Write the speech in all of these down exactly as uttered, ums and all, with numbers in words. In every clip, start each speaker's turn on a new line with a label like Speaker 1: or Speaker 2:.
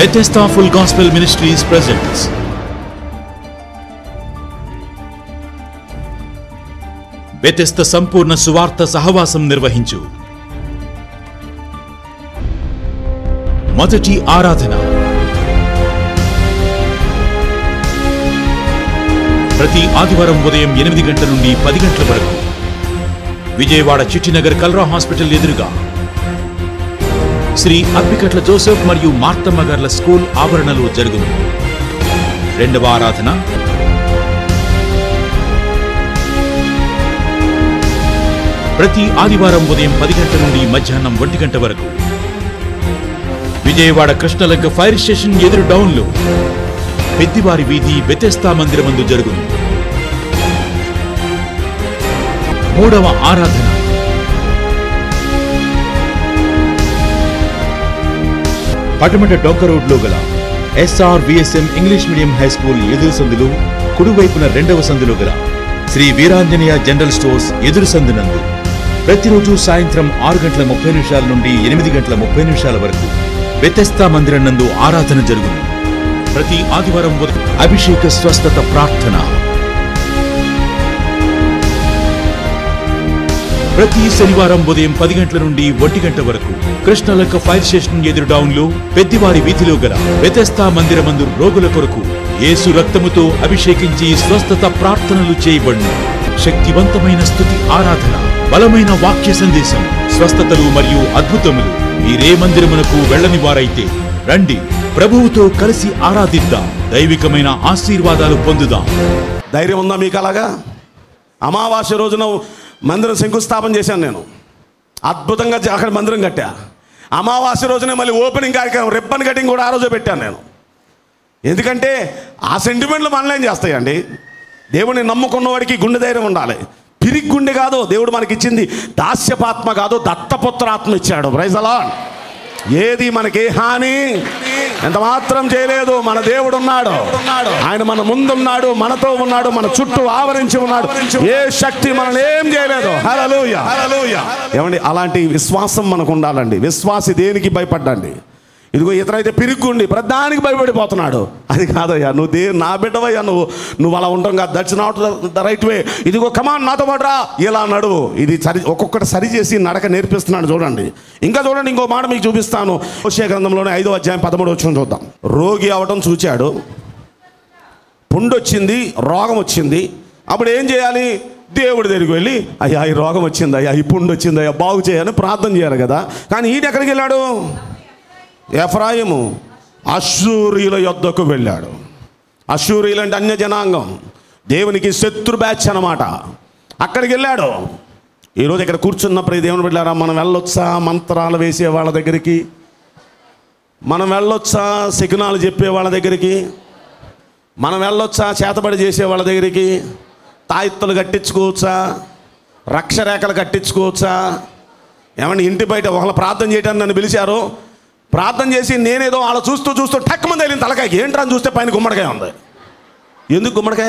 Speaker 1: Bethesda Full Gospel Ministries presents Bethesda సంపూర్ణ సువార్త సహవాసం నిర్వహించు మొదటి ఆరాధన. ప్రతి ఆదివారం ఉదయం ఎనిమిది గంటల నుండి పది గంటల వరకు విజయవాడ చిట్టినగర్ కల్రా హాస్పిటల్ ఎదురుగా శ్రీ అప్పికట్ల జోసెఫ్ మరియు మార్తమ్మ గార్ల స్కూల్ ఆవరణలో జరుగును. రెండవ ఆరాధన ప్రతి ఆదివారం ఉదయం పది గంటల నుండి మధ్యాహ్నం ఒంటి గంట వరకు విజయవాడ కృష్ణలంక ఫైర్ స్టేషన్ ఎదురు డౌన్లో పెద్దివారి వీధి బెతెస్దా మందిరమందు జరుగును. మూడవ ఆరాధన పటమట డొంక రోడ్లో గల SR VSM English medium high school ఎదురు సందులు కుడివైపున రెండవ సందులో గల శ్రీ వీరాంజనేయ జనరల్ స్టోర్స్ ఎదురు సందునందు ప్రతిరోజు సాయంత్రం ఆరు గంటల ముప్పై నిమిషాల నుండి ఎనిమిది గంటల ముప్పై నిమిషాల వరకు బెతెస్దా మందిరం నందు ఆరాధన జరుగును. ప్రతి ఆదివారం అభిషేక స్వస్థత ప్రార్థన, ప్రతి శనివారం ఉదయం పది గంటల నుండి ఒంటి గంట వరకు కృష్ణలంక ఫైర్ స్టేషన్ ఎదురు డౌన్ లో పెద్దివారి వీధిలో గల బెతెస్దా మందిరమందు రోగుల కొరకు యేసు రక్తముతో అభిషేకించి స్వస్థత ప్రార్థనలు చేయబడును. శక్తివంతమైన స్తుతి ఆరాధన, బలమైన వాక్య సందేశం, స్వస్థతలు మరియు అద్భుతములు. మీరే మందిరమునకు వెళ్ళని వారైతే రండి, ప్రభువుతో కలిసి ఆరాధిద్దాం, దైవికమైన ఆశీర్వాదాలు పొందుదాం.
Speaker 2: ధైర్యం ఉందా మీకు? అలాగా అమావాస్య రోజున మందిరం శంకుస్థాపన చేశాను నేను. అద్భుతంగా అక్కడ మందిరం కట్టా. అమావాస్య రోజునే మళ్ళీ ఓపెనింగ్ కార్యక్రమం, రిబ్బన్ కటింగ్ కూడా ఆ రోజే పెట్టాను నేను. ఎందుకంటే ఆ సెంటిమెంట్లు మనలేం చేస్తాయండి. దేవుడిని నమ్ముకున్న వాడికి గుండె ధైర్యం ఉండాలి. పిరిగి గుండె కాదు దేవుడు మనకి ఇచ్చింది, దాస్యపాత్మ కాదు దత్తపుత్రాత్మ ఇచ్చాడు. Praise the lord. ఏది మనకి ఏ హాని ఎంత మాత్రం చేయలేదు. మన దేవుడు ఉన్నాడు, ఆయన మన ముందున్నాడు, మనతో ఉన్నాడు, మన చుట్టూ ఆవరించి ఉన్నాడు. ఏ శక్తి మనల్ని ఏం చేయలేదు. హల్లెలూయా, హల్లెలూయా. ఏమండి, అలాంటి విశ్వాసం మనకు ఉండాలండి. విశ్వాసి దేనికి భయపడ్డండి. ఇదిగో ఇతరైతే పిరిగ్గుండి ప్రధానికి భయపడిపోతున్నాడు. అది కాదయ్యా, నువ్వు దే నా బిడ్డవయ్యా, నువ్వు నువ్వు అలా ఉంటాం కాదు. That's not the right way. ఇదిగో కమాన్ నాతో పాటు రా, ఇలా నడువు. ఇది సరి ఒక్కొక్కటి సరి చేసి నడక నేర్పిస్తున్నాడు. చూడండి, ఇంకా చూడండి, ఇంకో మాట మీకు చూపిస్తాను. హోషేయ గ్రంథంలోనే ఐదో అధ్యాయం పదమూడు వచ్చిన చూద్దాం. రోగి అవటం చూచాడు, పుండు వచ్చింది, రోగం వచ్చింది. అప్పుడు ఏం చేయాలి? దేవుడి దగ్గరికి వెళ్ళి, అయ్యా ఈ రోగం వచ్చింది, అయ్యా ఈ పుండు వచ్చింది, అయ్యా బాగు చేయాలని ప్రార్థన చేయాలి కదా. కానీ ఈయన ఎక్కడికి వెళ్ళాడు? ఎఫ్రాయిము అష్షూరీయుల యొద్దకు వెళ్ళాడు. అష్షూరీయులు అంటే అన్య జనాంగం, దేవునికి శత్రు బ్యాచ్ అన్నమాట. అక్కడికి వెళ్ళాడు. ఈరోజు ఇక్కడ కూర్చున్నప్పుడు దేవుని బిడ్డలారా, మనం వెళ్ళొచ్చా మంత్రాలు వేసే వాళ్ళ దగ్గరికి? మనం వెళ్ళొచ్చా శకునాలు చెప్పే వాళ్ళ దగ్గరికి? మనం వెళ్ళొచ్చా చేతబడి చేసే వాళ్ళ దగ్గరికి? తాయెత్తులు కట్టించుకోవచ్చా? రక్షరేఖలు కట్టించుకోవచ్చా? ఏమన్నా ఇంటి బయట ఒకళ్ళు ప్రార్థన చేయడానికి నన్ను పిలిచారు. ప్రార్థన చేసి నేనేదో వాళ్ళ చూస్తూ చూస్తూ టక్ మంది వెళ్ళిన తలకాయకి ఏంట్రా అని చూస్తే పైన గుమ్మడికాయ ఉంది. ఎందుకు గుమ్మడికాయ?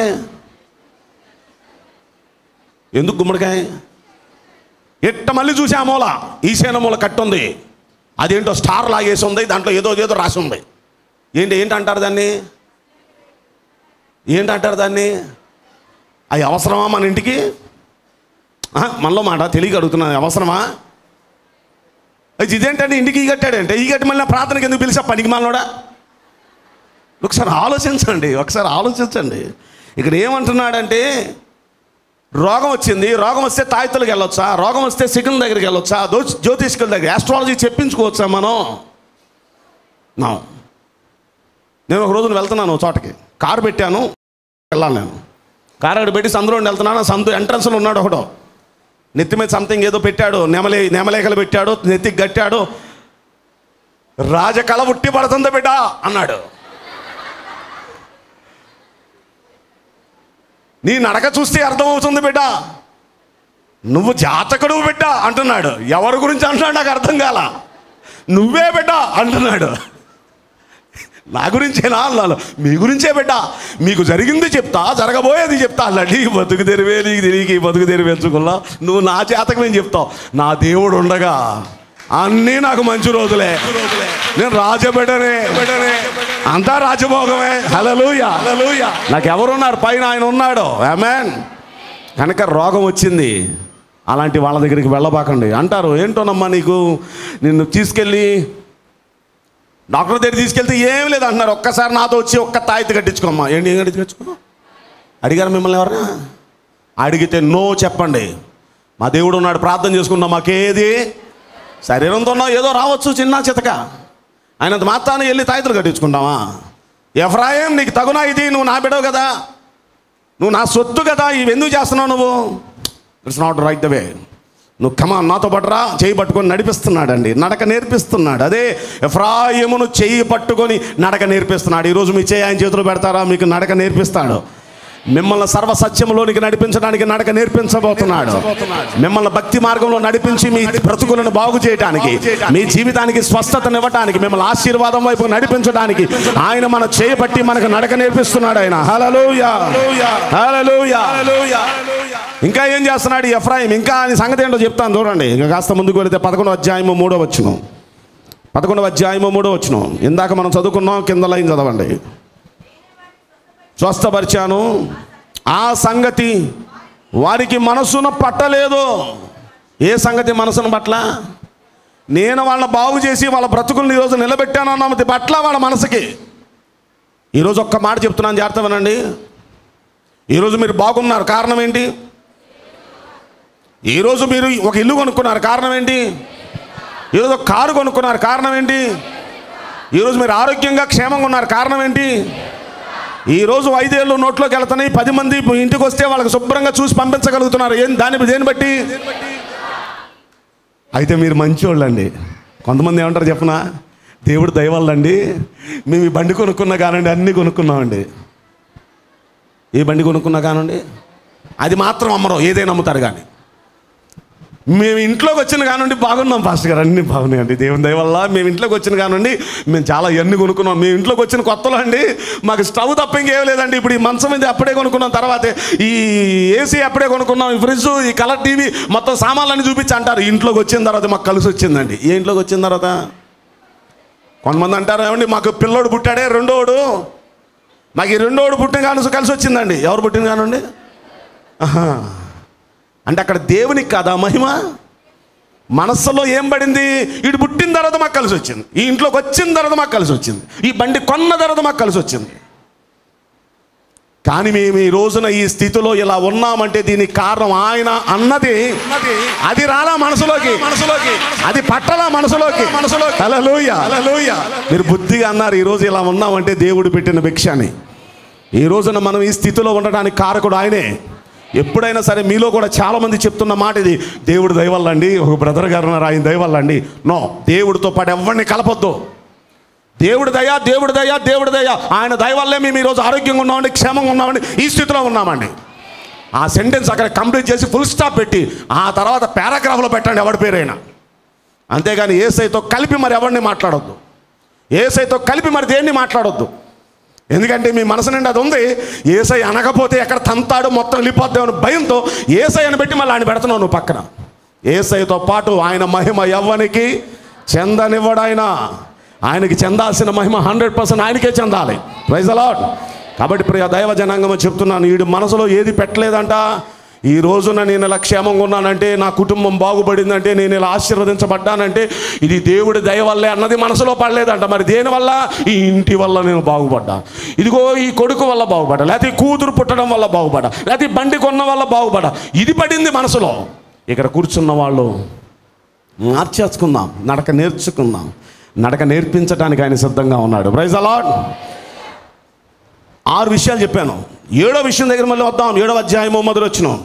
Speaker 2: ఎందుకు గుమ్మడికాయ? ఎట్ట మళ్ళీ చూసి ఆ మూల ఈశాన్య మూల కట్టుంది. అదేంటో స్టార్ లాగేసి ఉంది, దాంట్లో ఏదో ఏదో రాసి ఉంది. ఏంటి ఏంటి అంటారు దాన్ని? ఏంటంటారు దాన్ని? అది అవసరమా మన ఇంటికి? మనలో మాట తెలియక అడుగుతున్నాను, అవసరమా? అది ఇదేంటంటే ఇంటికి ఈ కట్టాడంటే, ఈ కట్టి మళ్ళీ ప్రార్థనకి ఎందుకు పిలిచా పనికి మనోడా? ఒకసారి ఆలోచించండి, ఒకసారి ఆలోచించండి. ఇక్కడ ఏమంటున్నాడంటే, రోగం వచ్చింది, రోగం వస్తే తాయెత్తులకు వెళ్ళొచ్చా? రోగం వస్తే శకునం దగ్గరికి వెళ్ళొచ్చా? జ్యోతిష్కుల దగ్గర ఆస్ట్రాలజీ చెప్పించుకోవచ్చా మనం? నా నేను ఒక రోజున వెళ్తున్నాను చోటకి, కారు పెట్టాను, వెళ్ళాను. నేను కారు అక్కడ పెట్టి సందులో వెళ్తున్నాను. సందు ఎంట్రన్స్లో ఉన్నాడు ఒకడు, నెత్తి మీద సంథింగ్ ఏదో పెట్టాడు, నెమలే నెమలేఖలు పెట్టాడు, నెత్తికి కట్టాడు. రాజకళ ఉట్టి పడుతుంది బిడ్డ అన్నాడు. నీ నడక చూస్తే అర్థమవుతుంది బిడ్డ, నువ్వు జాతకుడు బిడ్డ అంటున్నాడు. ఎవరి గురించి అంటున్నాడు నాకు అర్థం కాల. నువ్వే బిడ్డ అంటున్నాడు. నా గురించేనా అన్నాను? మీ గురించే బిడ్డ, మీకు జరిగింది చెప్తా, జరగబోయేది చెప్తా అన్నాడు. ఈ బతుకు తెరివే నీకు తిరిగి బతుకు తెరివేంచుకున్నా, నువ్వు నా చేతకు నేను చెప్తావు. నా దేవుడు ఉండగా అన్నీ నాకు మంచి రోజులే, నేను రాజబిడ్డనే, అంతా రాజభోగమే. హల్లెలూయా, హల్లెలూయా. నాకు ఎవరున్నారు? పైన ఆయన ఉన్నాడు. ఆమేన్. కనుక రోగం వచ్చింది, అలాంటి వాళ్ళ దగ్గరికి వెళ్ళబాకండి. అంటారు, ఏంటోనమ్మా నీకు, నిన్ను తీసుకెళ్ళి డాక్టర్ దగ్గర తీసుకెళ్తే ఏం లేదు అంటున్నారు. ఒక్కసారి నాతో వచ్చి ఒక్క తాయితీ కట్టించుకోమ్మా. ఏంటి ఏం కట్టించుకో అడిగారు మిమ్మల్ని ఎవరన్నా? అడిగితే నో చెప్పండి. మా దేవుడు ఉన్నాడు, ప్రార్థన చేసుకున్నాం, మాకేది శరీరంతో ఉన్నా ఏదో రావచ్చు చిన్న చితక, ఆయనంత మాత్రాన్ని వెళ్ళి తాయితీలు కట్టించుకుంటావా? ఎఫ్రాయిం, నీకు తగునా ఇది? నువ్వు నా బిడవు కదా, నువ్వు నా సొత్తు కదా, ఇవి ఎందుకు చేస్తున్నావు నువ్వు? It's not right the way. నువ్వు కమా నాతో పట్టరా, చేయి పట్టుకొని నడిపిస్తున్నాడండి, నడక నేర్పిస్తున్నాడు. అదే ఎఫ్రాయిమును చేయి పట్టుకొని నడక నేర్పిస్తున్నాడు. ఈరోజు మీ చేయి ఆయన చేతిలో పెడతారా, మీకు నడక నేర్పిస్తాడు. మిమ్మల్ని సర్వ సత్యంలోనికి నడిపించడానికి నడక నేర్పించబోతున్నాడు. మిమ్మల్ని భక్తి మార్గంలో నడిపించి మీ బ్రతుకులను బాగు చేయడానికి, మీ జీవితానికి స్వస్థతనివ్వడానికి, మిమ్మల్ని ఆశీర్వాదం వైపు నడిపించడానికి ఆయన మన చేయబట్టి మనకు నడక నేర్పిస్తున్నాడు ఆయన. హల్లెలూయా, హల్లెలూయా. ఇంకా ఏం చేస్తున్నాడు ఎఫ్రాయిం? ఇంకా ఆయన సంగతి ఏంటో చెప్తాను చూడండి. ఇంకా కాస్త ముందుకు వెళితే పదకొండవ అధ్యాయము మూడో వచనం, పదకొండవ అధ్యాయము మూడో వచనం. ఇందాక మనం చదువుకున్నాం, కింద లైన్ చదవండి. స్వస్థపరిచాను, ఆ సంగతి వారికి మనసును పట్టలేదు. ఏ సంగతి మనసును పట్ల? నేను వాళ్ళని బాగు చేసి వాళ్ళ బ్రతుకులను ఈరోజు నిలబెట్టాను అన్నది పట్ల వాళ్ళ మనసుకి. ఈరోజు ఒక్క మాట చెప్తున్నాను, జాగ్రత్త వినండి. ఈరోజు మీరు బాగున్నారు, కారణం ఏంటి? ఈరోజు మీరు ఒక ఇల్లు కొనుక్కున్నారు, కారణం ఏంటి? ఈరోజు ఒక కారు కొనుక్కున్నారు, కారణం ఏంటి? ఈరోజు మీరు ఆరోగ్యంగా క్షేమంగా ఉన్నారు, కారణం ఏంటి? ఈరోజు ఐదేళ్ళు నోట్లోకి వెళ్తున్నాయి, పది మంది ఇంటికి వస్తే వాళ్ళకి శుభ్రంగా చూసి పంపించగలుగుతున్నారు. ఏం దాన్ని దేన్ని బట్టి? అయితే మీరు మంచోళ్ళండి. కొంతమంది ఏమంటారు చెప్పనా, దేవుడు దయవల్లండి మేము ఈ బండి కొనుక్కున్నా కానండి, అన్నీ కొనుక్కున్నామండి. ఏ బండి కొనుక్కున్నా కానండి, అది మాత్రం అమ్మరు, ఏదైనా అమ్ముతారు. కానీ మేము ఇంట్లోకి వచ్చిన కానుండి బాగున్నాం పాస్టర్ గారు, అన్నీ బాగున్నాయండి దేవుని దయ వల్ల. మేము ఇంట్లోకి వచ్చిన కానుండి మేము చాలా ఇవన్నీ కొనుక్కున్నాం. మేము ఇంట్లోకి వచ్చిన కొత్తలో అండి మాకు స్టవ్ తప్ప ఇంకేం లేదండి. ఇప్పుడు ఈ మంచం ఇది అప్పుడే కొనుక్కున్నాం, తర్వాత ఈ ఏసీ అప్పుడే కొనుక్కున్నాం, ఈ ఫ్రిడ్జ్, ఈ కలర్ టీవీ, మొత్తం సామాన్లన్నీ చూపించి అంటారు. ఇంట్లోకి వచ్చిన తర్వాత మాకు కలిసి వచ్చిందండి. ఏ ఇంట్లోకి వచ్చిన తర్వాత కొంతమంది అంటారు, ఏమండి మాకు పిల్లోడు పుట్టాడే రెండోడు, మాకు ఈ రెండోడు పుట్టిన కాను కలిసి వచ్చిందండి. ఎవరు పుట్టిన కానండి? ఆహా, అంటే అక్కడ దేవునికి కాదా మహిమ? మనస్సులో ఏం పడింది? ఇటు పుట్టిన తర్వాత మాకు కలిసి వచ్చింది, ఈ ఇంట్లోకి వచ్చిన తర్వాత మాకు కలిసి వచ్చింది, ఈ బండి కొన్న తర్వాత మాకు కలిసి వచ్చింది. కానీ మేము ఈ రోజున ఈ స్థితిలో ఇలా ఉన్నామంటే దీనికి కారణం ఆయన అన్నది. అది రాలా మనసులోకి, మనసులోకి అది పట్టలా మనసులోకి, మనసులోకి. హల్లెలూయా, హల్లెలూయా. మీరు బుద్ధిగా అన్నారు, ఈరోజు ఇలా ఉన్నామంటే దేవుడు పెట్టిన భిక్ష అని. ఈ రోజున మనం ఈ స్థితిలో ఉండడానికి కారకుడు ఆయనే. ఎప్పుడైనా సరే మీలో కూడా చాలామంది చెప్తున్న మాట ఇది, దేవుడు దయవల్లండి, ఒక బ్రదర్ గారు ఉన్నారు ఆయన దయవల్లండి. నో, దేవుడితో పాటు ఎవరిని కలపొద్దు. దేవుడి దయ, దేవుడి దయ, దేవుడి దయ, ఆయన దయ వల్లే మేము ఈరోజు ఆరోగ్యంగా ఉన్నామండి, క్షేమంగా ఉన్నామండి, ఈ స్థితిలో ఉన్నామండి. ఆ సెంటెన్స్ అక్కడ కంప్లీట్ చేసి ఫుల్ స్టాప్ పెట్టి ఆ తర్వాత పారాగ్రాఫ్లో పెట్టండి ఎవరి పేరైనా. అంతేగాని యేసయ్యతో కలిపి మరి ఎవరిని మాట్లాడొద్దు, యేసయ్యతో కలిపి మరి దేన్ని మాట్లాడొద్దు. ఎందుకంటే మీ మనసు నిండా అది ఉంది. యేసయ్య అనకపోతే ఎక్కడ తంతాడు, మొత్తం వెళ్ళిపోద్దామని భయంతో యేసయ్యను పెట్టి మళ్ళీ ఆయన పెడుతున్నావు నువ్వు పక్కన. యేసయ్యతో పాటు ఆయన మహిమ ఎవ్వనికి చెందనివ్వడాయన. ఆయనకి చెందాల్సిన మహిమ హండ్రెడ్ పర్సెంట్ ఆయనకే చెందాలి. Praise the lord. కాబట్టి ప్రియ దైవ జనాంగం చెప్తున్నాను, వీడు మనసులో ఏది పెట్టలేదంట. ఈ రోజున నేను ఇలా క్షేమంగా ఉన్నానంటే, నా కుటుంబం బాగుపడిందంటే, నేను ఇలా ఆశీర్వదించబడ్డానంటే ఇది దేవుడి దయ వల్లే అన్నది మనసులో పడలేదంట. మరి దేనివల్ల? ఈ ఇంటి వల్ల నేను బాగుపడ్డా, ఇదిగో ఈ కొడుకు వల్ల బాగుపడ్డా, లేకపోతే ఈ కూతురు పుట్టడం వల్ల బాగుపడ్డా, లేకపోతే బండి కొన్న వల్ల బాగుపడ్డా, ఇది పడింది మనసులో. ఇక్కడ కూర్చున్న వాళ్ళు మార్చేసుకుందాం, నడక నేర్చుకుందాం. నడక నేర్పించడానికి ఆయన సిద్ధంగా ఉన్నాడు. Praise the lord. ఆరు విషయాలు చెప్పాను. ఏడో విషయం దగ్గర మళ్ళీ వద్దాం. ఏడవ అధ్యాయము మొదలు వచ్చినాం.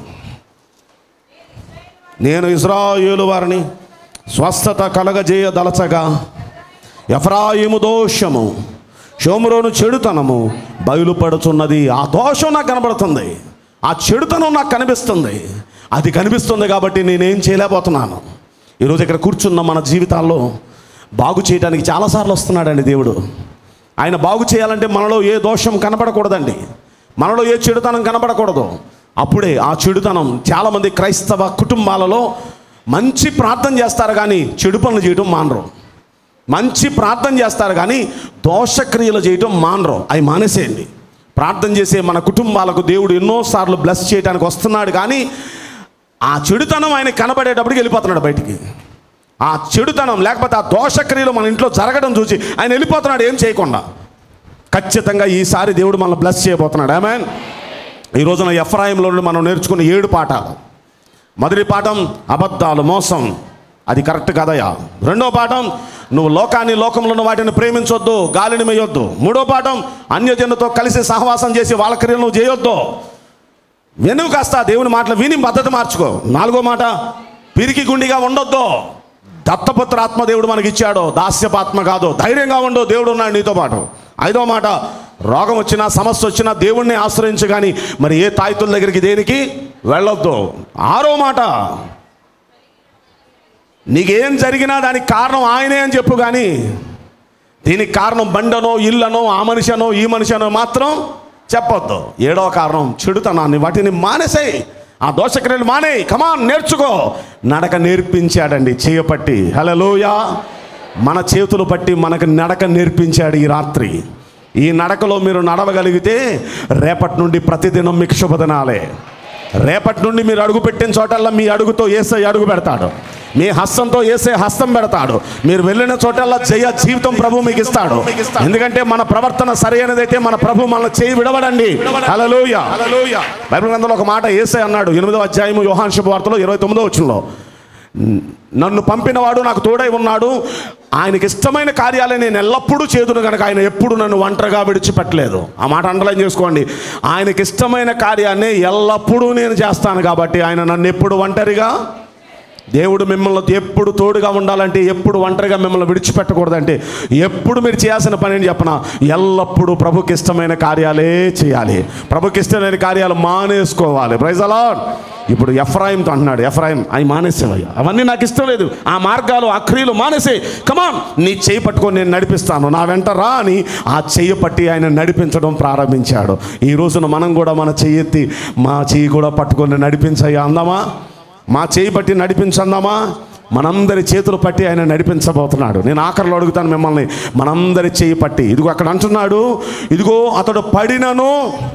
Speaker 2: నేను ఇశ్రాయేలు వారిని స్వస్థత కలగజేయదలచగా ఎఫ్రాయిము దోషము, షోమ్రోను చెడుతనము బయలుపడుతున్నది. ఆ దోషం నాకు కనబడుతుంది, ఆ చెడుతనం నాకు కనిపిస్తుంది. అది కనిపిస్తుంది కాబట్టి నేనేం చేయలేకపోతున్నాను. ఈరోజు ఇక్కడ కూర్చున్న మన జీవితాల్లో బాగు చేయడానికి చాలాసార్లు వస్తున్నాడండి దేవుడు. ఆయన బాగు చేయాలంటే మనలో ఏ దోషం కనబడకూడదండి, మనలో ఏ చెడుతనం కనబడకూడదు. అప్పుడే ఆ చెడుతనం చాలామంది క్రైస్తవ కుటుంబాలలో మంచి ప్రార్థన చేస్తారు కానీ చెడు పనులు చేయటం మానరు. మంచి ప్రార్థన చేస్తారు కానీ దోషక్రియలు చేయటం మానరు. అవి మానేసేయండి. ప్రార్థన చేసే మన కుటుంబాలకు దేవుడు ఎన్నోసార్లు బ్లెస్ చేయడానికి వస్తున్నాడు, కానీ ఆ చెడుతనం ఆయన కనబడేటప్పటికి వెళ్ళిపోతున్నాడు బయటికి. ఆ చెడుతనం లేకపోతే ఆ దోషక్రియలు మన ఇంట్లో జరగడం చూసి ఆయన వెళ్ళిపోతున్నాడు ఏం చేయకుండా. ఖచ్చితంగా ఈసారి దేవుడు మనల్ని బ్లెస్ చేయబోతున్నాడు. ఆమేన్. ఈ రోజున ఎఫ్రాయిములో నుండి మనం నేర్చుకున్న ఏడు పాఠాలు. మొదటి పాఠం అబద్ధాలు, మోసం, అది కరెక్ట్ కదయా. రెండో పాఠం నువ్వు లోకాన్ని, లోకంలో ఉన్న వాటిని ప్రేమించొద్దు, గాలిని మేయొద్దు. మూడో పాఠం అన్యజనులతో కలిసి సహవాసం చేసి వాళ్ళ క్రియలు నువ్వు చేయొద్దు. వెనుక కాస్త దేవుని మాటలు విని పద్ధతి మార్చుకో. నాలుగో మాట పిరికి గుండిగా ఉండొద్దు. దత్తపుత్ర ఆత్మ దేవుడు మనకి ఇచ్చాడు, దాస్యపాత్మ కాదు. ధైర్యంగా ఉండు, దేవుడు ఉన్నాడు నీతో పాటు. ఐదో మాట రోగం వచ్చినా సమస్య వచ్చినా దేవుణ్ణి ఆశ్రయించు, కానీ మరి ఏ తాయితుల దగ్గరికి దేనికి వెళ్ళొద్దు. ఆరో మాట నీకేం జరిగినా దానికి కారణం ఆయనే అని చెప్పు, కానీ దీనికి కారణం బండనో ఇల్లనో ఆ మనిషినో ఈ మనిషినో మాత్రం చెప్పొద్దు. ఏడవ కారణం చెడుతనాన్ని, వాటిని మానేసేయి. ఆ దోషక్రియలు మానే. కమాన్, నేర్చుకో. నడక నేర్పించాడండి చేయపట్టి. హల్లెలూయా. మన చేతులు పట్టి మనకు నడక నేర్పించాడు ఈ రాత్రి. ఈ నడకలో మీరు నడవగలిగితే రేపటి నుండి ప్రతిదినం మీకు శుభదినాలే. రేపటి నుండి మీరు అడుగు పెట్టిన చోటల్లా మీ అడుగుతో యేసయ్య అడుగు పెడతాడు, మీ హస్తంతో యేసయ్య హస్తం పెడతాడు. మీరు వెళ్ళిన చోటల్లా జయ జీవితం ప్రభు మీకు ఇస్తాడు. ఎందుకంటే మన ప్రవర్తన సరైనదైతే మన ప్రభు మనల్ని చేయి విడవడండి. హల్లెలూయా. బైబిల్ గ్రంథంలో ఒక మాట యేసయ్య అన్నాడు, ఎనిమిదో అధ్యాయము యోహాను శుభవార్తలో ఇరవై తొమ్మిదో వచనంలో, నన్ను పంపినవాడు నాకు తోడై ఉన్నాడు, ఆయనకి ఇష్టమైన కార్యాలే నేను ఎల్లప్పుడూ చేదును కనుక ఆయన ఎప్పుడు నన్ను ఒంటరిగా విడిచిపెట్టలేదు. ఆ మాట అండర్లైన్ చేసుకోండి. ఆయనకి ఇష్టమైన కార్యాన్ని ఎల్లప్పుడూ నేను చేస్తాను కాబట్టి ఆయన నన్ను ఎప్పుడు ఒంటరిగా. దేవుడు మిమ్మల్ని ఎప్పుడు తోడుగా ఉండాలంటే, ఎప్పుడు ఒంటరిగా మిమ్మల్ని విడిచిపెట్టకూడదంటే, ఎప్పుడు మీరు చేయాల్సిన పని అని చెప్పనా, ఎల్లప్పుడూ ప్రభుకి ఇష్టమైన కార్యాలే చేయాలి. ప్రభుకి ఇష్టమైన కార్యాలు మానేసుకోవాలి. Praise the lord. ఇప్పుడు ఎఫ్రాయింతో అంటున్నాడు, ఎఫ్రాయిం అవి మానేసేవయ్యా, అవన్నీ నాకు ఇష్టం లేదు, ఆ మార్గాలు ఆ క్రియలు మానేసే. కమాన్, నీ చేయి పట్టుకొని నేను నడిపిస్తాను, నా వెంట రా అని ఆ చెయ్యి పట్టి ఆయన నడిపించడం ప్రారంభించాడు. ఈ రోజున మనం కూడా మన చెయ్యి ఎత్తి మా చెయ్యి కూడా పట్టుకొని నడిపించయ్యా అందామా? మా చేయి పట్టి నడిపించందామా? మనందరి చేతులు పట్టి ఆయన నడిపించబోతున్నాడు. నేను ఆఖరిలో అడుగుతాను మిమ్మల్ని, మనందరి చేయి పట్టి. ఇదిగో అక్కడ అంటున్నాడు, ఇదిగో అతడు పడినను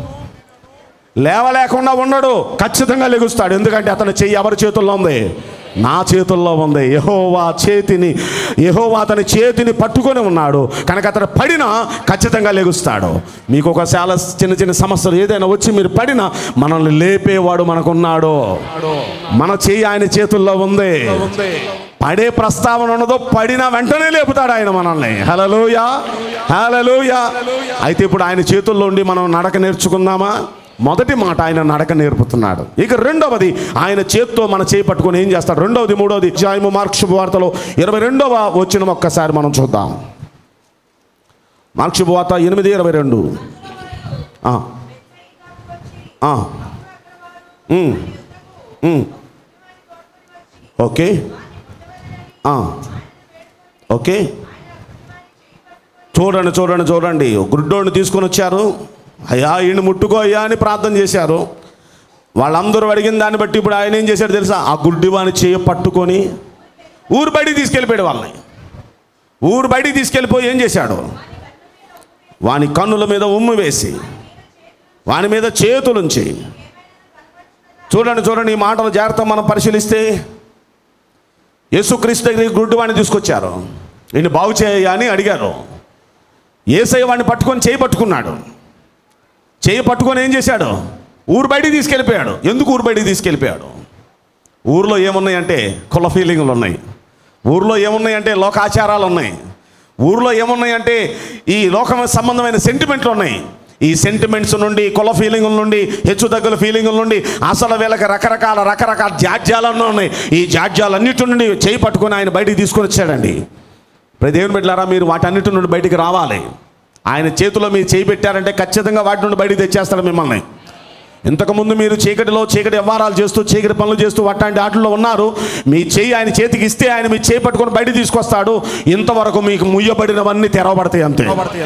Speaker 2: లేవలేకుండా ఉండడు, ఖచ్చితంగా లెగుస్తాడు. ఎందుకంటే అతని చెయ్యి ఎవరి చేతుల్లో ఉంది? నా చేతుల్లో ఉంది. యెహోవా చేతిని, యెహోవా అతని చేతిని పట్టుకొని ఉన్నాడు కనుక అతను పడినా ఖచ్చితంగా లెగుస్తాడు. మీకు ఒక చాలా చిన్న చిన్న సమస్యలు ఏదైనా వచ్చి మీరు పడినా మనల్ని లేపేవాడు మనకున్నాడు. మన చెయ్యి ఆయన చేతుల్లో ఉంది. పడే ప్రస్తావన ఉన్నదో, పడినా వెంటనే లేపుతాడు ఆయన మనల్ని. హల్లెలూయా, హల్లెలూయా. అయితే ఇప్పుడు ఆయన చేతుల్లో ఉండి మనం నడక నేర్చుకుందామా? మొదటి మాట ఆయన నడక నేర్పుతున్నాడు. ఇక రెండవది ఆయన చేత్తో మన చేయి పట్టుకొని ఏం చేస్తాడు? రెండవది మూడవది అధ్యాయము మార్కు శుభవార్తలో ఇరవై రెండవ వచనం ఒక్కసారి మనం చూద్దాం. మార్కు శుభవార్త ఎనిమిది ఇరవై రెండు. ఓకే ఓకే చూడండి చూడండి చూడండి గుడ్డోడిని తీసుకొని వచ్చారు. అయ్యా ఈయన ముట్టుకో అయ్యా అని ప్రార్థన చేశారు. వాళ్ళందరూ అడిగిన దాన్ని బట్టి ఇప్పుడు ఆయన ఏం చేశాడు తెలుసా? ఆ గుడ్డివాని చేయ పట్టుకొని ఊరు బయటికి తీసుకెళ్ళిపోయాడు. వాళ్ళని ఊరు బయటికి తీసుకెళ్ళిపోయి ఏం చేశాడు? వాని కన్నుల మీద ఉమ్ము వేసి వాని మీద చేతులుంచి, చూడండి చూడండి ఈ మాటలు జాగ్రత్త మనం పరిశీలిస్తే, యేసుక్రీస్తు దగ్గరికి గుడ్డివాడిని తీసుకొచ్చారు. ఈయన బాగు చేయ అని అడిగారు. యేసయ్య వాడిని పట్టుకొని చేయి పట్టుకున్నాడు. చేయి పట్టుకొని ఏం చేశాడు? ఊరు బయటికి తీసుకెళ్ళిపోయాడు. ఎందుకు ఊరు బయటికి తీసుకెళ్ళిపోయాడు? ఊరిలో ఏమున్నాయంటే కుల ఫీలింగ్లు ఉన్నాయి. ఊరిలో ఏమున్నాయంటే లోకాచారాలు ఉన్నాయి. ఊరిలో ఏమున్నాయంటే ఈ లోక సంబంధమైన సెంటిమెంట్లు ఉన్నాయి. ఈ సెంటిమెంట్స్ నుండి, కుల ఫీలింగుల నుండి, హెచ్చు తగ్గుల ఫీలింగుల నుండి అసలు వీళ్ళకి రకరకాల రకరకాల జాడ్యాలన్నీ ఉన్నాయి. ఈ జాడ్యాలన్నిటి నుండి చేయి పట్టుకొని ఆయన బయటికి తీసుకొని వచ్చాడండి. ప్రతి దేవుని బిడ్డలారా, మీరు వాటన్నిటి నుండి బయటికి రావాలి. ఆయన చేతిలో మీరు చేయి పెట్టారంటే ఖచ్చితంగా వాటి నుండి బయటికి తెచ్చేస్తాడు మిమ్మల్ని. ఇంతకుముందు మీరు చీకటిలో చీకటి వ్యవహారాలు చేస్తూ చీకటి పనులు చేస్తూ అట్లాంటి ఆటల్లో ఉన్నారు. మీ చేయి ఆయన చేతికి ఇస్తే ఆయన మీ చేయి పట్టుకొని బయటికి తీసుకొస్తాడు. ఇంతవరకు మీకు ముయ్యబడినవన్నీ తెరవబడతాయి అంతే.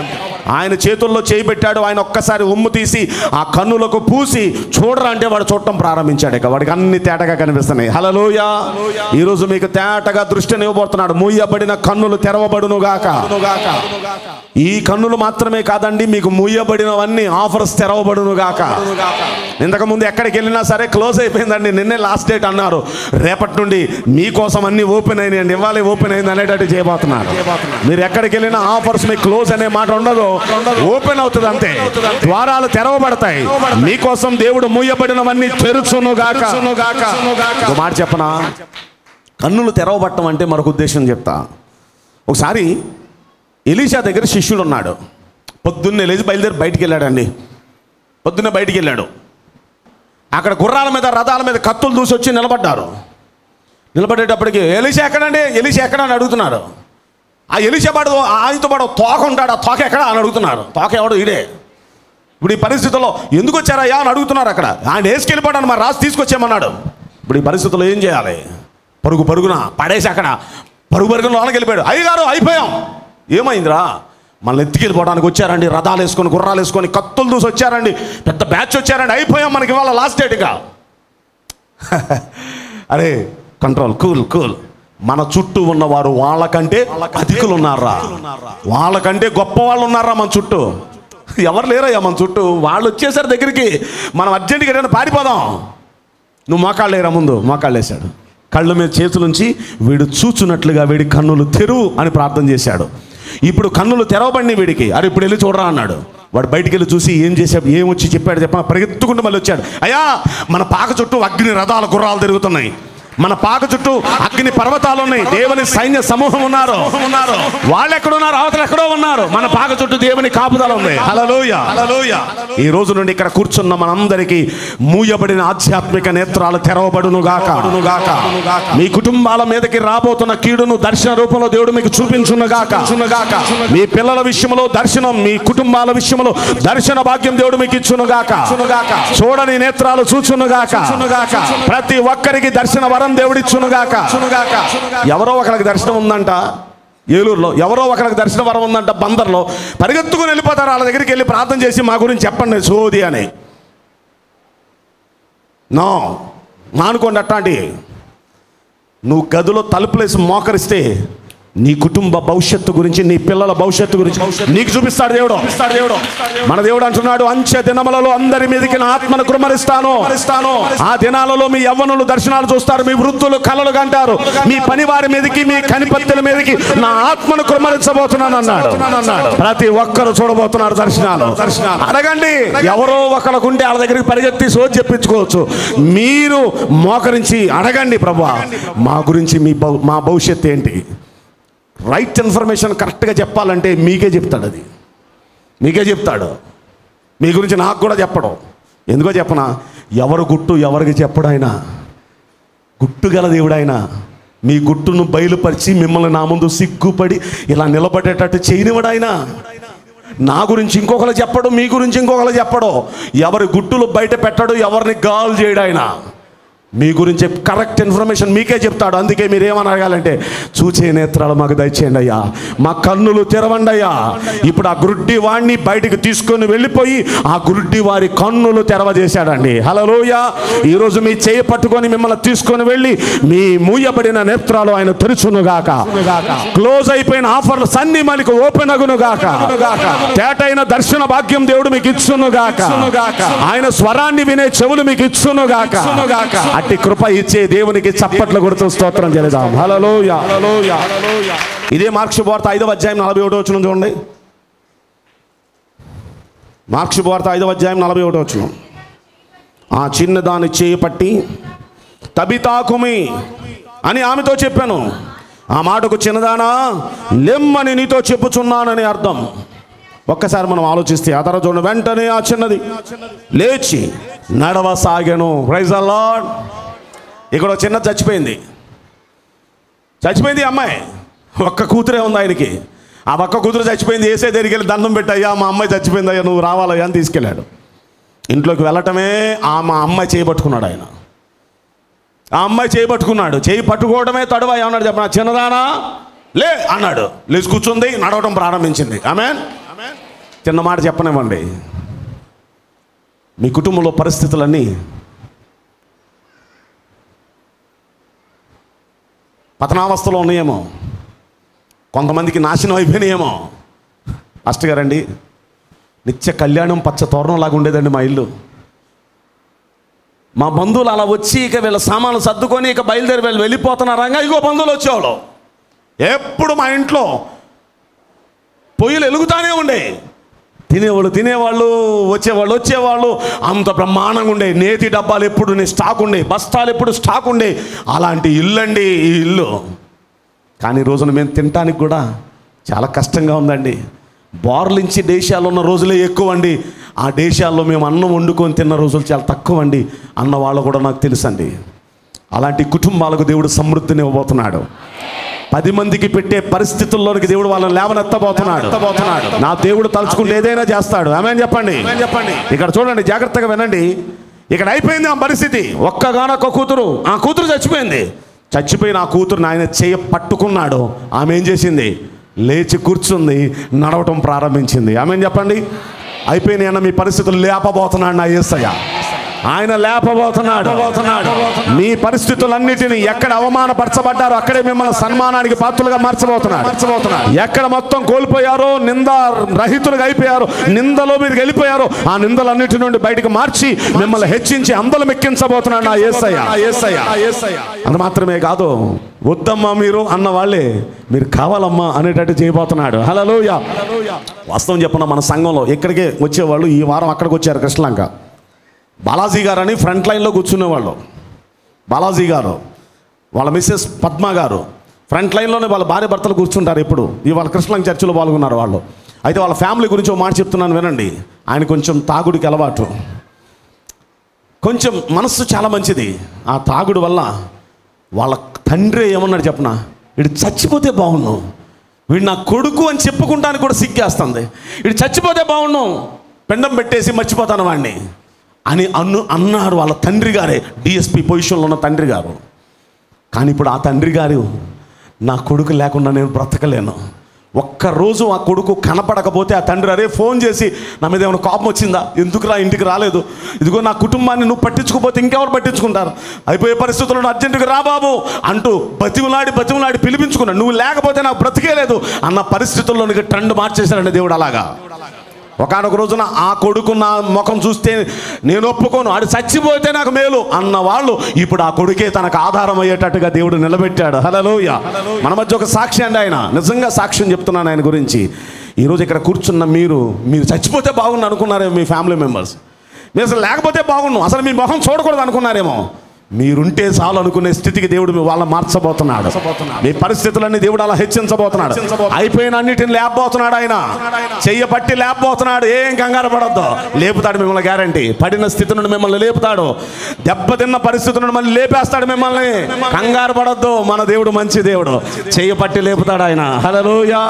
Speaker 2: ఆయన చేతుల్లో చేయి పెట్టాడు. ఆయన ఒక్కసారి ఉమ్ము తీసి ఆ కన్నులకు పూసి చూడరా అంటే వాడు చూడటం ప్రారంభించాడు. ఇక వాడికి అన్ని తేటగా కనిపిస్తున్నాయి. హల్లెలూయా. ఈరోజు మీకు తేటగా దృష్టిని ఇవ్వబోతున్నాడు. మూయబడిన కన్నులు తెరవబడును గాక. ఈ కన్నులు మాత్రమే కాదండి, మీకు మూయబడినవన్నీ ఆఫర్స్ తెరవబడును గాక. ఇంతకుముందు ఎక్కడికి వెళ్ళినా సరే క్లోజ్ అయిపోయిందండి, నిన్నే లాస్ట్ డేట్ అన్నారు, రేపటి నుండి మీకోసం అన్ని ఓపెన్ అయినాయండి, ఇవ్వాలి ఓపెన్ అయింది అనేటట్టు చేయబోతున్నారు. మీరు ఎక్కడికి వెళ్ళినా ఆఫర్స్ మీకు క్లోజ్ అనే మాట ఉండదు, ఓపెన్ అవుతుంది అంతే. ద్వారాలు తెరవబడతాయి. మీకోసం దేవుడు మూయబడినవన్నీ తెరుచును గాక. ఒక మాట చెప్పనా, కన్నులు తెరవబట్టం అంటే మరొక ఉద్దేశం చెప్తా. ఒకసారి ఎలీషా దగ్గర శిష్యుడు ఉన్నాడు. పొద్దున్నే లేచి బయలుదేరి బయటికి వెళ్ళాడండి. పొద్దున్నే బయటికి వెళ్ళాడు. అక్కడ గుర్రాల మీద రథాల మీద కత్తులు దూసి వచ్చి నిలబడ్డారు. నిలబడేటప్పటికి ఎలీషా ఎక్కడండి, ఎలీషా ఎక్కడ అని అడుగుతున్నారు. ఆ ఎలీషా పాడు ఆయనతో పాటు తోక ఉంటాడు, ఆ తోక ఎక్కడ అని అడుగుతున్నారు. తోక ఎవడు ఇడే. ఇప్పుడు ఈ పరిస్థితుల్లో ఎందుకు వచ్చారయ్యా అని అడుగుతున్నారు. అక్కడ ఆయన వేసుకెళ్ళిపోవడానికి మరి రాసి తీసుకొచ్చామన్నాడు. ఇప్పుడు ఈ పరిస్థితుల్లో ఏం చేయాలి? పరుగు పరుగున పడేసి అక్కడ పరుగు పరుగున లోనకి వెళ్ళిపోయాడు. అయ్యగారు అయిపోయాం. ఏమైందిరా? మనల్ని ఎత్తుకెళ్ళిపోవడానికి వచ్చారండి, రథాలు వేసుకొని గుర్రాలు వేసుకొని కత్తులు దూసి వచ్చారండి, పెద్ద బ్యాచ్ వచ్చారండి, అయిపోయాం, మనకి ఇవాళ లాస్ట్ డేట్గా. అరే కంట్రోల్, కూల్ కూల్. మన చుట్టూ ఉన్నవారు వాళ్ళకంటే అధికులు ఉన్నారా? వాళ్ళకంటే గొప్ప వాళ్ళు ఉన్నారా మన చుట్టూ? ఎవరు లేరయ్యా మన చుట్టూ. వాళ్ళు వచ్చేసారు దగ్గరికి, మనం అర్జెంటుగా ఏదైనా పారిపోదాం. నువ్వు మోకాళ్ళు లేరా? ముందు మోకాళ్ళు వేశాడు. కళ్ళ మీద చేతులుంచి వీడు చూచున్నట్లుగా వీడి కన్నులు తెరువు అని ప్రార్థన చేశాడు. ఇప్పుడు కన్నులు తెరవబడినాయి వీడికి. అరే ఇప్పుడు వెళ్ళి చూడరా అన్నాడు. వాడు బయటికి వెళ్ళి చూసి ఏం చేశాడు, ఏం వచ్చి చెప్పాడు చెప్పిన పరిగెత్తుకుంటూ మళ్ళీ వచ్చాడు. అయ్యా మన పాక చుట్టూ అగ్ని రథాల గుర్రాలు తిరుగుతున్నాయి, మన పాక చుట్టూ అగ్ని పర్వతాలు ఉన్నాయి, దేవుని సైన్య సమూహం ఉన్నారు. వాళ్ళు ఎక్కడున్నారు? అవతల ఎక్కడో ఉన్నారు. మన పాక చుట్టూ దేవుని కాపుదల ఉంది. హల్లెలూయా, హల్లెలూయా. ఈ రోజు నుండి ఇక్కడ కూర్చున్న మనందరికీ మూయబడిన ఆధ్యాత్మిక నేత్రాలు తెరవబడును గాక. మీ కుటుంబాల మీదకి రాబోతున్న కీడును దర్శన రూపంలో దేవుడు మీకు చూపించును గాక. మీ పిల్లల విషయంలో దర్శనం, మీ కుటుంబాల విషయంలో దర్శన భాగ్యం దేవుడు మీకు ఇచ్చును గాక. చూడని నేత్రాలు చూచును గాక. ప్రతి ఒక్కరికి దర్శన వరం దేవుడిచ్చునుగాక. ఎవరో ఒకరికి దర్శనం ఉందంట ఏలూరులో, ఎవరో ఒకరికి దర్శన వరం ఉందంట బందర్లో. పరిగెత్తుకుని వెళ్ళిపోతారు వాళ్ళ దగ్గరికి వెళ్ళి ప్రార్థన చేసి మా గురించి చెప్పండి సోది అని. నో మానుకోండి అట్లాంటి. నువ్వు గదిలో తలుపులేసి మోకరిస్తే నీ కుటుంబ భవిష్యత్తు గురించి, నీ పిల్లల భవిష్యత్తు గురించి నీకు చూపిస్తాడు దేవుడు. మన దేవుడు అంటున్నాడు, అంచె దినములలో అందరి మీదకి నా ఆత్మను కుమ్మరిస్తాను. ఆ దినాలలో మీ యవ్వనులు దర్శనాలు చూస్తారు, మీ వృద్ధులు కలలు కంటారు, మీ పని వారి మీదకి, మీ కనిపత్తుల మీదకి నా ఆత్మను కుమ్మరించబోతున్నాను అన్నాడు. ప్రతి ఒక్కరు చూడబోతున్నారు దర్శనాలు. అడగండి, ఎవరో ఒకరికుంటే వాళ్ళ దగ్గరికి పరిగెత్తి సోది చెప్పించుకోవచ్చు. మీరు మోకరించి అడగండి, ప్రభువా మా గురించి మీ మా భవిష్యత్తు ఏంటి? రైట్ ఇన్ఫర్మేషన్ కరెక్ట్గా చెప్పాలంటే మీకే చెప్తాడు. అది మీకే చెప్తాడు. మీ గురించి నాకు కూడా చెప్పడం. ఎందుకో చెప్పనా? ఎవరు గుట్టు ఎవరికి చెప్పడు ఆయన. గుట్టు గల దేవుడు ఆయన. మీ గుట్టును బయలుపరిచి మిమ్మల్ని నా ముందు సిగ్గుపడి ఇలా నిలబడేటట్టు చేయనివాడు ఆయన. నా గురించి ఇంకొకరు చెప్పడు, మీ గురించి ఇంకొకరు చెప్పడు. ఎవరి గుట్టులు బయట పెట్టడు, ఎవరిని గాల్ చేయడు ఆయన. మీ గురించి కరెక్ట్ ఇన్ఫర్మేషన్ మీకే చెప్తాడు. అందుకే మీరు ఏమని అడగాలంటే, చూచే నేత్రాలు మాకు దయచేయండి అయ్యా, మా కన్నులు తెరవండి అయ్యా. ఇప్పుడు ఆ గుడ్డి వాడిని బయటికి తీసుకొని వెళ్ళిపోయి ఆ గుడ్డి వారి కన్నులు తెరవజేశాడండి. హల్లెలూయా. ఈరోజు మీ చేయి పట్టుకొని మిమ్మల్ని తీసుకొని వెళ్ళి మీ మూయబడిన నేత్రాలు ఆయన తెరుచునుగాక. క్లోజ్ అయిపోయిన ఆఫర్లు సన్ని మనకి ఓపెన్ అగునుగాక. తేటైన దర్శన భాగ్యం దేవుడు మీకు ఇచ్చునుగాక. ఆయన స్వరాన్ని వినే చెవులు మీకు ఇచ్చునుగాక. అట్టి కృప ఇచ్చే దేవునికి చప్పట్లు కొడుతూ స్తోత్రం చేద్దాం. హల్లెలూయా, హల్లెలూయా. ఇదే మార్కు శుభవార్త ఐదవ అధ్యాయం నలభై ఒకటో వచనం చూడండి. మార్కు శుభవార్త ఐదవ అధ్యాయం నలభై ఒకటో వచనం. ఆ చిన్నదాన్ని చేయి పట్టి తబితాకుమి అని ఆమెతో చెప్పాను. ఆ మాటకు చిన్నదానా లెమ్మని నీతో చెప్పుచున్నానని అర్థం. ఒక్కసారి మనం ఆలోచిస్తే ఆ తర్వాత చూడండి, వెంటనే ఆ చిన్నది లేచి నడవసాగాను. Praise the lord. ఇక్కడ చిన్నది చచ్చిపోయింది. చచ్చిపోయింది అమ్మాయి. ఒక్క కూతురే ఉంది ఆయనకి. ఆ ఒక్క కూతురు చచ్చిపోయింది. ఏసే దగ్గరికి వెళ్ళి దండం పెట్టయ్యా, మా అమ్మాయి చచ్చిపోయింది అయ్యా, నువ్వు రావాలయ్యా అని తీసుకెళ్ళాడు. ఇంట్లోకి వెళ్ళటమే ఆ మా అమ్మాయి చేయబట్టుకున్నాడు ఆయన. ఆ అమ్మాయి చేయబట్టుకున్నాడు. చేయి పట్టుకోవడమే తడువా ఏమన్నాడు చెప్పిన, చిన్నదానా లే అన్నాడు. లేచి కూర్చుంది, నడవడం ప్రారంభించింది. ఆమెన్. చిన్న మాట చెప్పనివ్వండి, మీ కుటుంబంలో పరిస్థితులన్నీ పతనావస్థలో ఉన్నాయేమో, కొంతమందికి నాశనం అయిపోయినాయేమో. ఫస్ట్ గారండి, నిత్య కళ్యాణం పచ్చ తోరణంలాగా ఉండేదండి మా ఇల్లు. మా బంధువులు అలా వచ్చి ఇక వీళ్ళ సామాన్లు సర్దుకొని ఇక బయలుదేరి వీళ్ళు వెళ్ళిపోతున్నారు రంగా, ఇగో బంధువులు వచ్చేవాళ్ళు. ఎప్పుడు మా ఇంట్లో పొయ్యిలు వెలుగుతానే ఉండే, తినేవాళ్ళు తినేవాళ్ళు, వచ్చేవాళ్ళు వచ్చేవాళ్ళు, అంత బ్రహ్మాండంగా ఉండే. నేతి డబ్బాలు ఎప్పుడు స్టాక్ ఉండే, బస్తాలు ఎప్పుడు స్టాక్ ఉండే. అలాంటి ఇల్లు అండి ఈ ఇల్లు. కానీ ఈ రోజున మేము తినటానికి కూడా చాలా కష్టంగా ఉందండి. బోర్లించి దేశాలు ఉన్న రోజులే ఎక్కువ అండి. ఆ దేశాల్లో మేము అన్నం వండుకొని తిన్న రోజులు చాలా తక్కువ అండి అన్న వాళ్ళు కూడా నాకు తెలుసండి. అలాంటి కుటుంబాలకు దేవుడు సమృద్ధిని ఇవ్వబోతున్నాడు. పది మందికి పెట్టే పరిస్థితుల్లోనికి దేవుడు వాళ్ళని లేవనెత్తబోతున్నాడు. నా దేవుడు తలుచుకుంటే ఏదైనా చేస్తాడు. ఆమేన్ చెప్పండి. చెప్పండి ఇక్కడ చూడండి, జాగ్రత్తగా వినండి. ఇక్కడ అయిపోయింది ఆ పరిస్థితి. ఒక్కగానొక్క కూతురు, ఆ కూతురు చచ్చిపోయింది. చచ్చిపోయిన ఆ కూతురుని ఆయన చేయ పట్టుకున్నాడు. ఆమె ఏం చేసింది? లేచి కూర్చుంది, నడవటం ప్రారంభించింది. ఆమేన్ చెప్పండి. అయిపోయినాయి అన్న మీ పరిస్థితులు లేపబోతున్నాడు నా యేసయ్య. ఆయన లేపబోతున్నాడు. మీ పరిస్థితులన్నిటినీ ఎక్కడ అవమానపరచబడ్డారో అక్కడే మిమ్మల్ని సన్మానానికి పాత్రలుగా మార్చబోతున్నాడు. ఎక్కడ మొత్తం కోల్పోయారో, నింద రహితులుగా అయిపోయారో, నిందలో మీరు వెళ్ళిపోయారో, ఆ నిందలన్నిటి నుండి బయటకు మార్చి మిమ్మల్ని హెచ్చించి అందలు మెక్కించబోతున్నాడు నా యేసయ్య. అది మాత్రమే కాదు, వద్దమ్మా మీరు అన్న వాళ్ళే మీరు కావాలమ్మా అనేటట్టు చేయబోతున్నాడు. హల్లెలూయా. వాస్తవం చెప్పిన మన సంఘంలో ఇక్కడికే వచ్చేవాళ్ళు ఈ వారం అక్కడికి వచ్చారు. కృష్ణలంక బాలాజీ గారు అని ఫ్రంట్ లైన్లో కూర్చునేవాళ్ళు. బాలాజీ గారు, వాళ్ళ మిస్సెస్ పద్మ గారు ఫ్రంట్ లైన్లోనే వాళ్ళ భార్య భర్తలు కూర్చుంటారు. ఇప్పుడు ఇవాళ కృష్ణలంక చర్చిలో పాల్గొన్నారు వాళ్ళు. అయితే వాళ్ళ ఫ్యామిలీ గురించి ఒక మాట చెప్తున్నాను వినండి. ఆయన కొంచెం తాగుడికి అలవాటు, కొంచెం మనస్సు చాలా మంచిది. ఆ తాగుడు వల్ల వాళ్ళ తండ్రి ఏమన్నాడు చెప్పనా, వీడు చచ్చిపోతే బాగున్నాం, వీడు నా కొడుకు అని చెప్పుకుంటానికి కూడా సిగ్గేస్తుంది, వీడు చచ్చిపోతే బాగున్నాం, పెండం పెట్టేసి మర్చిపోతాను వాడిని అని అన్ను అన్నాడు వాళ్ళ తండ్రి గారే, డిఎస్పి పొజిషన్లో ఉన్న తండ్రి గారు. కానీ ఇప్పుడు ఆ తండ్రి గారు, నా కొడుకు లేకుండా నేను బ్రతకలేను. ఒక్కరోజు ఆ కొడుకు కనపడకపోతే ఆ తండ్రి అరే ఫోన్ చేసి, నా మీద ఏమైనా కోపం వచ్చిందా, ఎందుకురా ఇంటికి రాలేదు, ఇదిగో నా కుటుంబాన్ని నువ్వు పట్టించుకోపోతే ఇంకెవరు పట్టించుకుంటారు, అయిపోయే పరిస్థితుల్లో అర్జెంటుగా రా బాబు అంటూ బతిమలాడి బతిమలాడి పిలిపించుకున్నాడు. నువ్వు లేకపోతే నాకు బ్రతికే లేదు అన్న పరిస్థితుల్లో నీకు ట్రెండ్ మార్చేశాడండి దేవుడు. అలాగా ఒకనొక రోజున ఆ కొడుకు నా ముఖం చూస్తే నేను ఒప్పుకోను, ఆడు చచ్చిపోతే నాకు మేలు అన్న వాళ్ళు ఇప్పుడు ఆ కొడుకే తనకు ఆధారం అయ్యేటట్టుగా దేవుడు నిలబెట్టాడు. హల్లెలూయా. మన మధ్య ఒక సాక్షి అండి ఆయన, నిజంగా సాక్ష్యం చెప్తున్నాను ఆయన గురించి. ఈరోజు ఇక్కడ కూర్చున్న మీరు మీరు చచ్చిపోతే బాగుండు అనుకున్నారేమో మీ ఫ్యామిలీ మెంబర్స్, మీరు అసలు లేకపోతే బాగుండు, అసలు మీ ముఖం చూడకూడదు అనుకున్నారేమో. మీరుంటే చాలు అనుకునే స్థితికి దేవుడు వాళ్ళ మార్చబోతున్నాడు. మీ పరిస్థితులన్నీ దేవుడు అలా హెచ్చించబోతున్నాడు. అయిపోయిన అన్నిటిని లేపబోతున్నాడు ఆయన, చెయ్యబట్టి లేపబోతున్నాడు. ఏం కంగారు పడద్దు, లేపుతాడు మిమ్మల్ని, గ్యారంటీ. పడిన స్థితి నుండి మిమ్మల్ని లేపుతాడు, దెబ్బతిన్న పరిస్థితి నుండి మళ్ళీ లేపేస్తాడు మిమ్మల్ని. కంగారు పడద్దు, మన దేవుడు మంచి దేవుడు, చెయ్యబట్టి లేపుతాడు ఆయన. హల్లెలూయా.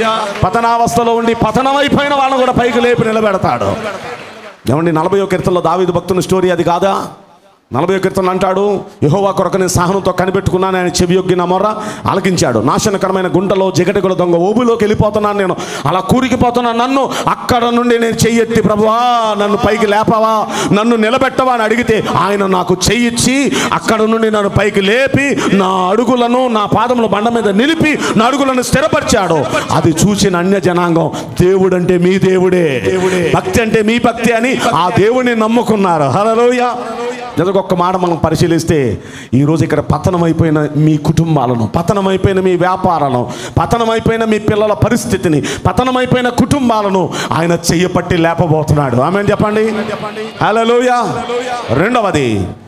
Speaker 2: పతనావస్థలో ఉండి పతనం అయిపోయిన వాళ్ళని కూడా పైకి లేపి నిలబెడతాడు. ఏమండి, నలభై ఒక కీర్తనలో దావీదు భక్తుని స్టోరీ అది కాదా? నలభై కీర్తనలు అంటాడు, యెహోవా కొరకు నేను సహనంతో కనిపెట్టుకున్నాను, ఆయన చెవియొగ్గి నా మొర్ర ఆలకించాడు. నాశనకరమైన గుంటలో జిగటిగుల దొంగ ఊబిలోకి వెళ్ళిపోతున్నాను, నేను అలా కూరికిపోతున్నాను, నన్ను అక్కడ నుండి నేను చెయ్యెత్తి ప్రభువా నన్ను పైకి లేపవా, నన్ను నిలబెట్టవా అని అడిగితే ఆయన నాకు చెయ్యిచ్చి అక్కడ నుండి నన్ను పైకి లేపి నా అడుగులను నా పాదముల బండ మీద నిలిపి నా అడుగులను స్థిరపరిచాడు. అది చూసిన అన్య జనాంగం దేవుడు అంటే మీ దేవుడే, భక్తి అంటే మీ భక్తి అని ఆ దేవుడిని నమ్ముకున్నారు. హల్లెలూయా. ఒక్క మాట మనం పరిశీలిస్తే ఈరోజు ఇక్కడ పతనమైపోయిన మీ కుటుంబాలను, పతనమైపోయిన మీ వ్యాపారాలను, పతనమైపోయిన మీ పిల్లల పరిస్థితిని, పతనమైపోయిన కుటుంబాలను ఆయన చెయ్యపట్టి లేపబోతున్నాడు. ఆమేన్ చెప్పండి. హల్లెలూయా. రెండవది,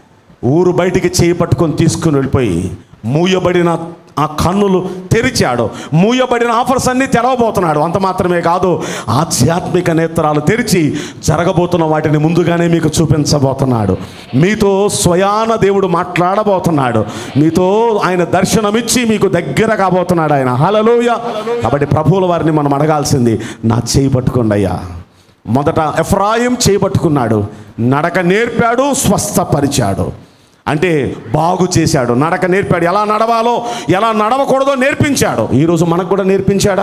Speaker 2: ఊరు బయటికి చేయి పట్టుకొని తీసుకుని వెళ్ళిపోయి మూయబడిన ఆ కన్నులు తెరిచాడు, మూయబడిన ఆఫర్స్ అన్నీ తెరవబోతున్నాడు. అంత మాత్రమే కాదు, ఆధ్యాత్మిక నేత్రాలు తెరిచి జరగబోతున్న వాటిని ముందుగానే మీకు చూపించబోతున్నాడు. మీతో స్వయాన దేవుడు మాట్లాడబోతున్నాడు, మీతో ఆయన దర్శనమిచ్చి మీకు దగ్గర కాబోతున్నాడు ఆయన. హల్లెలూయా. కాబట్టి ప్రభువుల వారిని మనం అడగాల్సింది, నా చేయి పట్టుకోండి అయ్యా. మొదట ఎఫ్రాయిం చేయి పట్టుకున్నాడు, నడక నేర్పాడు, స్వస్థపరిచాడు, అంటే బాగు చేశాడు. నడక నేర్పాడు, ఎలా నడవాలో ఎలా నడవకూడదో నేర్పించాడు. ఈరోజు మనకు కూడా నేర్పించాడా?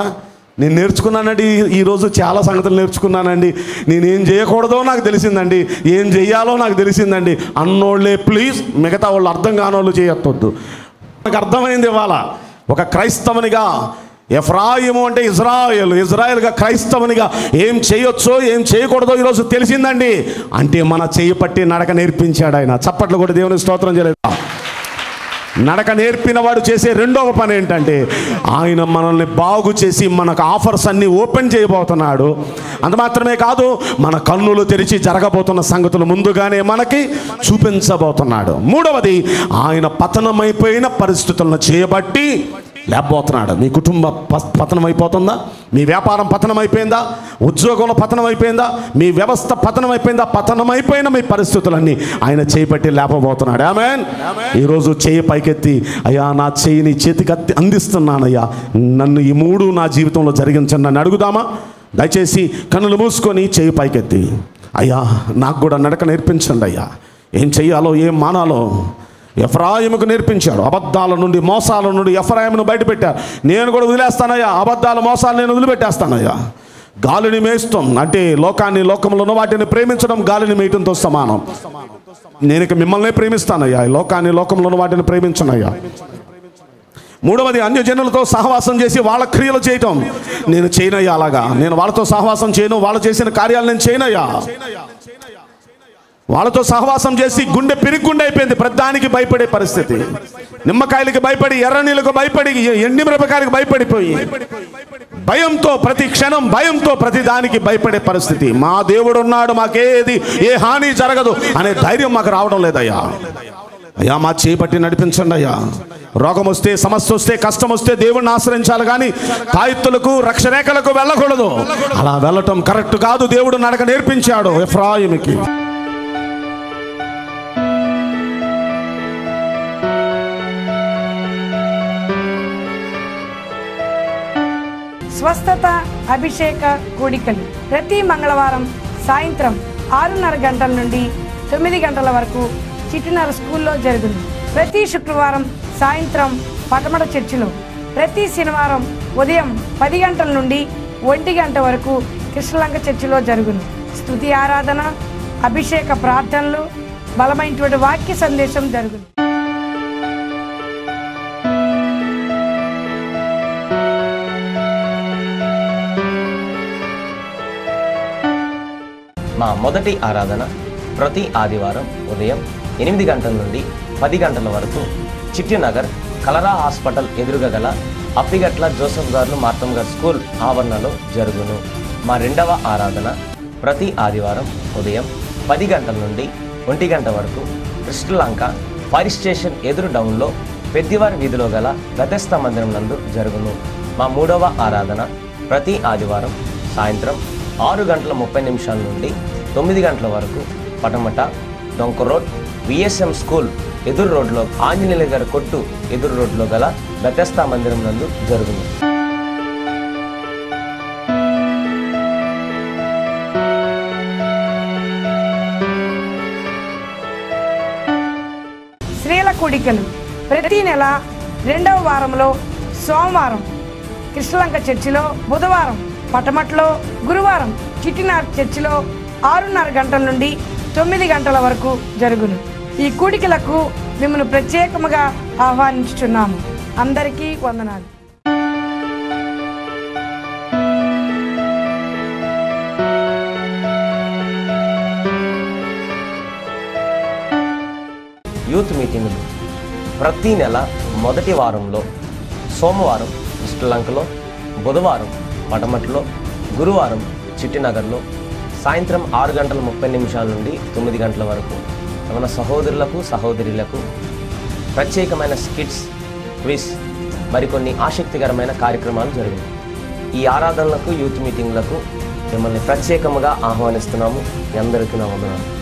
Speaker 2: నేను నేర్చుకున్నానండి, ఈరోజు చాలా సంగతులు నేర్చుకున్నానండి. నేనేం చేయకూడదో నాకు తెలిసిందండి, ఏం చెయ్యాలో నాకు తెలిసిందండి అన్నోళ్ళే ప్లీజ్, మిగతా వాళ్ళు అర్థం కానోళ్ళు చేయొద్దు. నాకు అర్థమైంది ఇవాళ ఒక క్రైస్తవునిగా, ఎఫ్రాయిము అంటే ఇజ్రాయేల్, ఇజ్రాయేల్గా క్రైస్తవునిగా ఏం చేయొచ్చో ఏం చేయకూడదో ఈరోజు తెలిసిందండి. అంటే మన చేయి పట్టి నడక నేర్పించాడు ఆయన. చప్పట్లు కూడా దేవుని స్తోత్రం చేయలేదా? నడక నేర్పిన వాడు చేసే రెండవ పని ఏంటంటే ఆయన మనల్ని బాగు చేసి మనకు ఆఫర్స్ అన్నీ ఓపెన్ చేయబోతున్నాడు. అంత మాత్రమే కాదు, మన కన్నులు తెరిచి జరగబోతున్న సంగతులు ముందుగానే మనకి చూపించబోతున్నాడు. మూడవది, ఆయన పతనమైపోయిన పరిస్థితులను చేయబట్టి లేకపోతున్నాడు. మీ కుటుంబ పతనం అయిపోతుందా? మీ వ్యాపారం పతనం అయిపోయిందా? ఉద్యోగంలో పతనం అయిపోయిందా? మీ వ్యవస్థ పతనం అయిపోయిందా? పతనం అయిపోయిన మీ పరిస్థితులన్నీ ఆయన చేపట్టి లేపబోతున్నాడు. ఆమేన్. ఈరోజు చేయి పైకెత్తి, అయ్యా నా చేయి నీ చేతికి అందిస్తున్నానయ్యా, నన్ను ఈ మూడు నా జీవితంలో జరిగించండి అని అడుగుదామా? దయచేసి కన్నులు మూసుకొని చేయి పైకెత్తి, అయ్యా నాకు కూడా నడక నేర్పించండి అయ్యా, ఏం చెయ్యాలో ఏం మానాలో ఎఫ్రాయిముకు నేర్పించాడు. అబద్ధాల నుండి మోసాల నుండి ఎఫ్రాయిమును బయటపెట్టారు. నేను కూడా వదిలేస్తానయ్యా, అబద్ధాల మోసాలు నేను వదిలిపెట్టేస్తానయ్యా. గాలిని మేయిస్తాం అంటే లోకాన్ని, లోకంలో ఉన్న వాటిని ప్రేమించడం గాలిని మేయటంతో సమానం. నేను ఇక మిమ్మల్ని ప్రేమిస్తానయ్యా, లోకాన్ని, లోకంలో ఉన్న వాటిని ప్రేమించనయ్యా. మూడవది, అన్యజనులతో సహవాసం చేసి వాళ్ళ క్రియలు చేయటం నేను చేయనయ్యా. అలాగా నేను వాళ్ళతో సహవాసం చేయను, వాళ్ళు చేసిన కార్యాలు నేను చేయనయ్యా. వాళ్ళతో సహవాసం చేసి గుండె పిరిగుండె అయిపోయింది, ప్రతిదానికి భయపడే పరిస్థితి. నిమ్మకాయలకి భయపడి, ఎర్ర నీళ్ళకు భయపడి, ఎండి మిరపకాయలకు భయపడిపోయి, భయంతో ప్రతి క్షణం, భయంతో ప్రతి దానికి భయపడే పరిస్థితి. మా దేవుడు ఉన్నాడు, మాకేది ఏ హాని జరగదు అనే ధైర్యం మాకు రావడం లేదయ్యా. అయ్యా మా చేపట్టి నడిపించండి అయ్యా. రోగం వస్తే, సమస్య వస్తే, కష్టం వస్తే దేవుడిని ఆశ్రయించాలి కానీ తాయిత్తులకు, రక్షరేఖలకు వెళ్ళకూడదు. అలా వెళ్ళటం కరెక్ట్ కాదు. దేవుడు నడక నేర్పించాడు ఎఫ్రాయిముకి.
Speaker 3: స్వస్థత అభిషేక కూడికలు ప్రతి మంగళవారం సాయంత్రం ఆరున్నర గంటల నుండి తొమ్మిది గంటల వరకు చిట్టినర స్కూల్లో జరుగును. ప్రతి శుక్రవారం సాయంత్రం పటమట చర్చిలో, ప్రతి శనివారం ఉదయం పది గంటల నుండి ఒంటి గంట వరకు కృష్ణలంక చర్చిలో జరుగును. స్తుతి ఆరాధన, అభిషేక ప్రార్థనలు, బలమైనటువంటి వాక్య సందేశం జరుగును.
Speaker 4: మా మొదటి ఆరాధన ప్రతి ఆదివారం ఉదయం ఎనిమిది గంటల నుండి పది గంటల వరకు చిట్టినగర్ కలరా హాస్పిటల్ ఎదురుగా గల అప్పిగట్ల జోసఫ్ గారు మార్తం గారు స్కూల్ ఆవరణలో జరుగును. మా రెండవ ఆరాధన ప్రతి ఆదివారం ఉదయం పది గంటల నుండి ఒంటి గంట వరకు కృష్ణలంక ఫైర్ స్టేషన్ ఎదురు డౌన్లో పెద్దివారి వీధిలో గల బెతెస్దా మందిరం నందు జరుగును. మా మూడవ ఆరాధన ప్రతి ఆదివారం సాయంత్రం ఆరు గంటల ముప్పై నిమిషాల నుండి తొమ్మిది గంటల వరకు పటమట డొంక రోడ్ విఎస్ఎం స్కూల్ ఎదురు రోడ్లో, ఆంజనేయుల గారి కొట్టు ఎదురు రోడ్లో గల బెతెస్దా మందిరం నందు జరుగును.
Speaker 3: స్త్రీల కూడికలు ప్రతి నెల రెండవ వారంలో సోమవారం కృష్ణలంక చర్చిలో, బుధవారం పటమట్లో, గురువారం చిట్టినార్ చర్చిలో ఆరున్నర గంటల నుండి తొమ్మిది గంటల వరకు జరుగును. ఈ కూడికలకు మిమ్మల్ని ప్రత్యేకముగా ఆహ్వానించుచున్నాము. అందరికీ వందనాలు.
Speaker 4: యూత్ మీటింగులు ప్రతి నెల మొదటి వారంలో సోమవారం శ్రీలంకలో, బుధవారం పటమట్లో, గురువారం చిట్టినగర్లో సాయంత్రం ఆరు గంటల ముప్పై నిమిషాల నుండి తొమ్మిది గంటల వరకు మన సహోదరులకు, సహోదరులకు ప్రత్యేకమైన స్కిట్స్, క్విజ్, మరికొన్ని ఆసక్తికరమైన కార్యక్రమాలు జరిగాయి. ఈ ఆరాధనలకు, యూత్ మీటింగ్లకు మిమ్మల్ని ప్రత్యేకముగా ఆహ్వానిస్తున్నాము. అందరికీ నా వందనాలు.